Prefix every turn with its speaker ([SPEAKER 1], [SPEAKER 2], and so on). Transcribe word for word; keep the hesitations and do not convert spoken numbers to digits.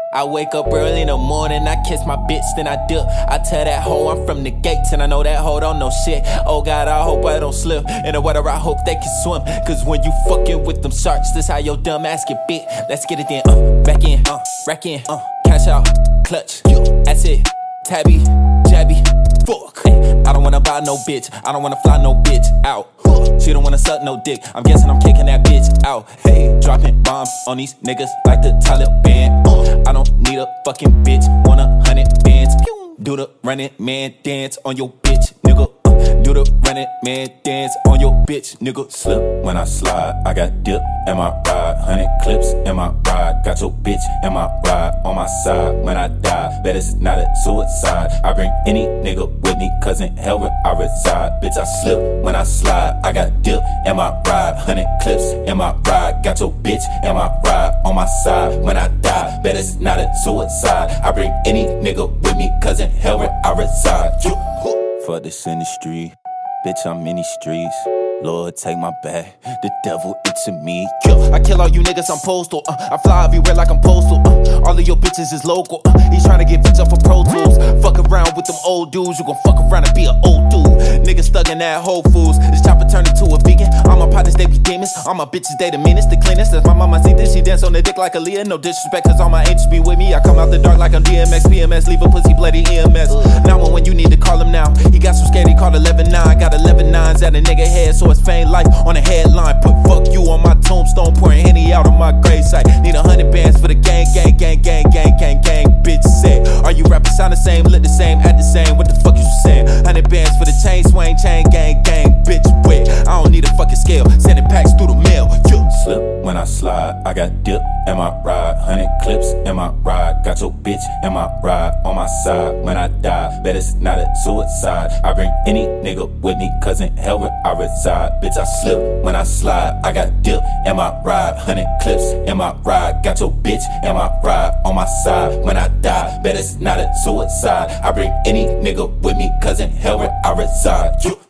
[SPEAKER 1] I wake up early in the morning, I kiss my bitch, then I dip. I tell that hoe I'm from the gates, and I know that hoe don't know shit. Oh God, I hope I don't slip. In the water, I hope they can swim. Cause when you fucking with them sharks, this how your dumb ass get bit. Let's get it then, uh, back in, uh, rack in, uh, cash out, clutch, that's it, tabby, jabby, fuck. I don't wanna buy no bitch, I don't wanna fly no bitch out. She don't wanna suck no dick, I'm guessing I'm kicking that bitch out. Hey, dropping bombs on these niggas like the Taliban. uh, I don't need a fucking bitch, want a hundred bands. Do the running man dance on your bitch, nigga. uh, Do the running man dance on your bitch, nigga. Slip when I slide, I got dip in my ride. Hundred clips in my ride, got your bitch in my ride. On my side when I die, bet it's not a suicide. I bring any nigga with me, cause in hell where I reside. Bitch, I slip when I slide, I got dip in my ride. Hundred clips in my ride, got your bitch in my ride. On my side when I die, bet it's not a suicide. I bring any nigga with me, cause in hell where I reside. Fuck this industry, bitch, I'm in these streets. Lord, take my back, the devil itching me. Yo, I kill all you niggas, I'm postal. uh, I fly everywhere like I'm postal. uh, All of your bitches is local. uh, He's trying to get bitch up for Pro Tools. Fuck around with them old dudes, you gon' fuck around and be an old dude. Niggas stuck in that Whole Foods. This chopper turned into a vegan. All my partners, they be demons. All my bitches, they the meanest, the cleanest. As my mama see this, she dance on the dick like Aaliyah. No disrespect, cause all my angels be with me. I come out the dark like I'm D M X, P M S, leave a pussy bloody E M S. Now when you need to call him now. He got so scared, he called eleven nine. Got eleven nines at a nigga head, so it's faint life on a headline. Put fuck you on my tombstone, pouring Henny out on my gravesite. Need a hundred bands for the gang, gang, gang, gang, gang, gang, gang. Bitch say, are you rapping sound the same, look the same, act the same? What the fuck you saying? Hundred bands for the chain swing, chain gang, gang. Bitch, wait, I don't need a fucking scale. Sending packs through the mail. Yeah. Slip when I slide, I got dip in my ride. Hundred clips in my ride, got your bitch in my ride. On my side when I die, bet it's not a suicide. I bring any nigga with me, cause in hell where I reside. Bitch, I slip when I slide, I got dip in my ride. Hundred clips in my ride, got your bitch in my ride. On my side when I die, bet it's not a suicide. I bring any nigga with me, cause in hell where I reside.